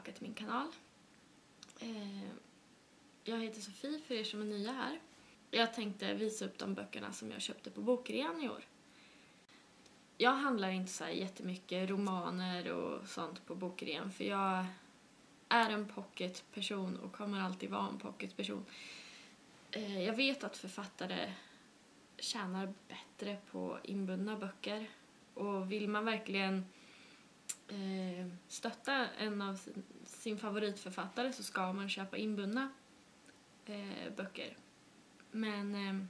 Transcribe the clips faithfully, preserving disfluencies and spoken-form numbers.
tillbaka till min kanal. Eh, jag heter Sofie för er som är nya här. Jag tänkte visa upp de böckerna som jag köpte på bokrean i år. Jag handlar inte så här jättemycket romaner och sånt på bokrean för jag är en pocketperson och kommer alltid vara en pocketperson. Eh, jag vet att författare tjänar bättre på inbundna böcker och vill man verkligen eh, stötta en av sin, sin favoritförfattare så ska man köpa inbundna eh, böcker. Men eh,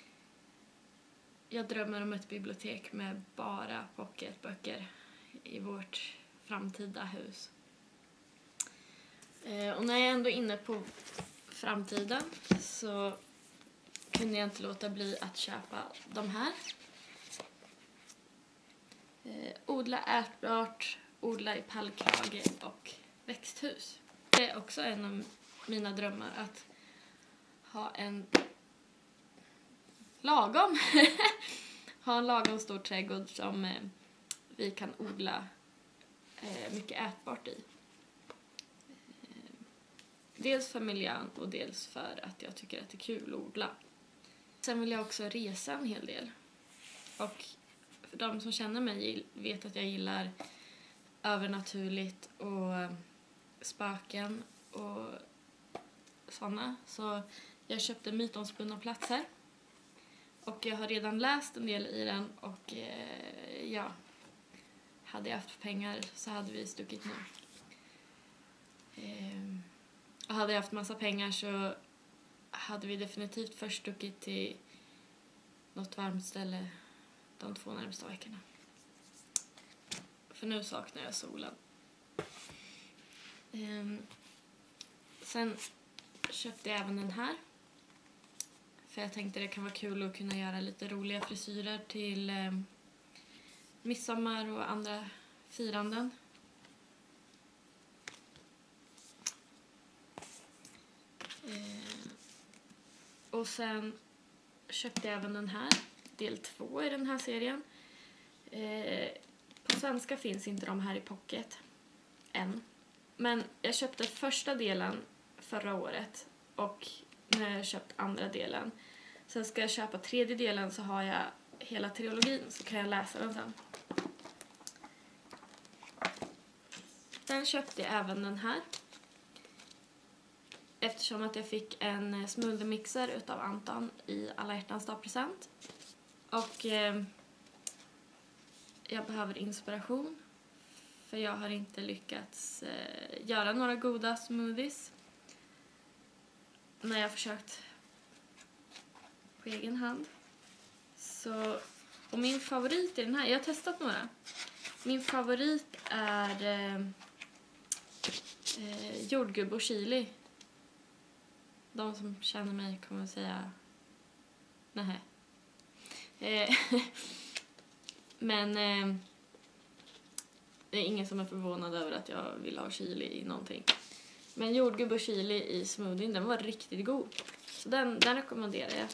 jag drömmer om ett bibliotek med bara pocketböcker i vårt framtida hus. Eh, och när jag är ändå inne på framtiden så kunde jag inte låta bli att köpa de här. Eh, odla ärtbart, odla i pallkrage och växthus. Det är också en av mina drömmar att ha en lagom ha en lagom stor trädgård som eh, vi kan odla eh, mycket ätbart i. Eh, dels för miljön och dels för att jag tycker att det är kul att odla. Sen vill jag också resa en hel del. Och för de som känner mig vet att jag gillar övernaturligt och spöken och sådana. Så jag köpte Mytomspunna platser. Och jag har redan läst en del i den och eh, ja, hade jag haft pengar så hade vi stuckit nu. Eh, och hade jag haft massa pengar så hade vi definitivt först stuckit till något varmt ställe de två närmsta veckorna. För nu saknar jag solen. Eh, sen köpte jag även den här. För jag tänkte det kan vara kul att kunna göra lite roliga frisyrer till eh, midsommar och andra firanden. Eh, och sen köpte jag även den här, del två i den här serien. Eh, på svenska finns inte de här i pocket än. Men jag köpte första delen förra året och nu har jag köpt andra delen. Sen ska jag köpa tredje delen så har jag hela trilogin så kan jag läsa den sen. Sen köpte jag även den här. Eftersom att jag fick en smoothie-mixer utav Anton i alla hjärtans dag present. Och eh, jag behöver inspiration. För jag har inte lyckats eh, göra några goda smoothies. När jag har försökt på egen hand. Så, och min favorit i den här, jag har testat några. Min favorit är eh, eh, jordgubb och chili. De som känner mig kommer att säga nej. Eh, men eh, det är ingen som är förvånad över att jag vill ha chili i någonting. Men jordgubb och chili i smoothien, den var riktigt god. Så den, den rekommenderar jag.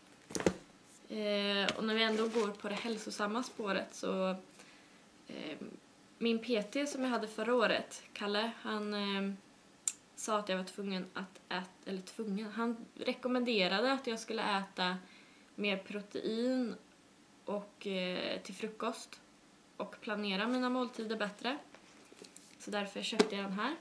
Eh, och när vi ändå går på det hälsosamma spåret så... Eh, min P T som jag hade förra året, Kalle, han eh, sa att jag var tvungen att äta... Eller tvungen? Han rekommenderade att jag skulle äta mer protein och eh, till frukost. Och planera mina måltider bättre. Så därför köpte jag den här.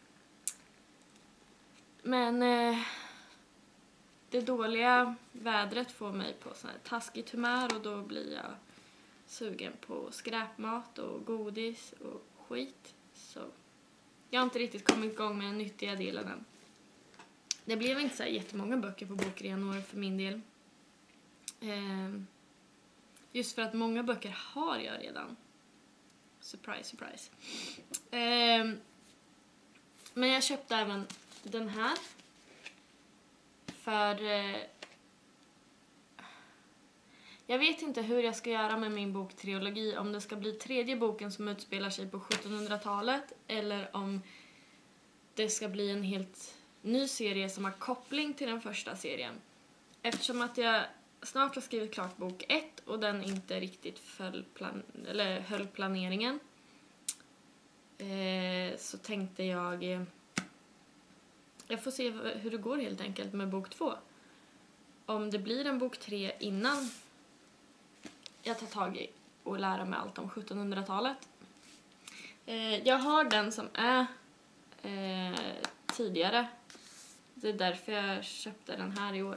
Men eh, det dåliga vädret får mig på sån här taskigt humör och då blir jag sugen på skräpmat och godis och skit. Så jag har inte riktigt kommit igång med den nyttiga delen än. Det blev inte så här jättemånga böcker på bokrean år för min del. Eh, just för att många böcker har jag redan. Surprise, surprise. Eh, men jag köpte även den här. För eh, jag vet inte hur jag ska göra med min boktrilogi. Om det ska bli tredje boken som utspelar sig på sjuttonhundratalet. Eller om det ska bli en helt ny serie som har koppling till den första serien. Eftersom att jag snart har skrivit klart bok ett och den inte riktigt föll plan- eller höll planeringen. eh, så tänkte jag eh, jag får se hur det går helt enkelt med bok två. Om det blir en bok tre innan jag tar tag i och lära mig allt om sjuttonhundratalet. Eh, jag har den som är eh, tidigare. Det är därför jag köpte den här i år.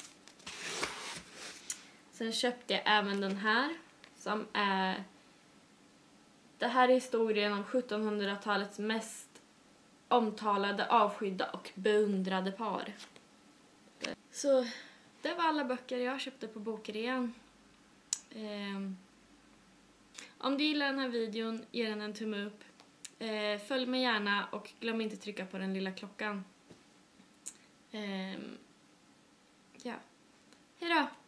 Sen köpte jag även den här som är... Det här är historien om sjuttonhundratalets mest omtalade, avskydda och beundrade par. Så det var alla böcker jag köpte på bokrean. Eh, om du gillar den här videon, ge den en tumme upp. Eh, följ mig gärna och glöm inte trycka på den lilla klockan. Eh, ja. Hej då!